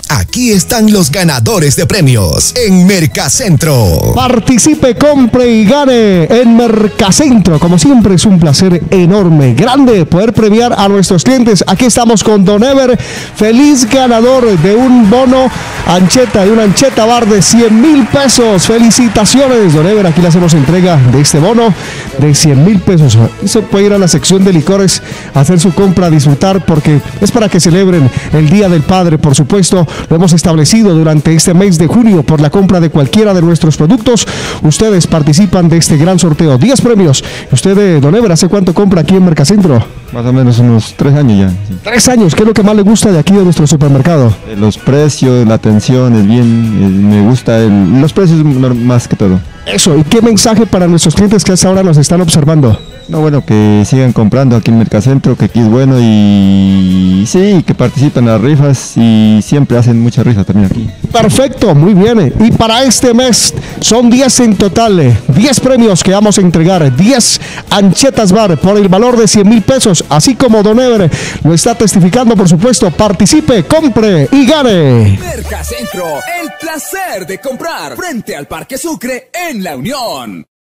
Aquí están los ganadores de premios en Mercacentro. Participe, compre y gane en Mercacentro. Como siempre es un placer enorme, grande poder premiar a nuestros clientes. Aquí estamos con Don Ever, feliz ganador de un bono ancheta, de una ancheta bar de 100,000 pesos. Felicitaciones, Don Ever. Aquí le hacemos entrega de este bono de 100,000 pesos. Se puede ir a la sección de licores, hacer su compra, disfrutar, porque es para que celebren el Día del Padre, por supuesto. Lo hemos establecido durante este mes de junio por la compra de cualquiera de nuestros productos. Ustedes participan de este gran sorteo. 10 premios. ¿Usted, Don Ever, hace cuánto compra aquí en Mercacentro? Más o menos unos 3 años ya. Sí. 3 años. ¿Qué es lo que más le gusta de aquí de nuestro supermercado? Los precios, la atención es bien, me gusta los precios más que todo. Eso. ¿Y qué mensaje para nuestros clientes que hasta ahora nos están observando? No, bueno, que sigan comprando aquí en Mercacentro, que aquí es bueno, y sí, que participen en las rifas y siempre hacen muchas rifas también aquí. Perfecto, muy bien. Y para este mes son 10 en total, 10 premios que vamos a entregar, 10 anchetas bar por el valor de 100,000 pesos, así como Don Ever lo está testificando, por supuesto. Participe, compre y gane. Mercacentro, el placer de comprar frente al Parque Sucre en La Unión.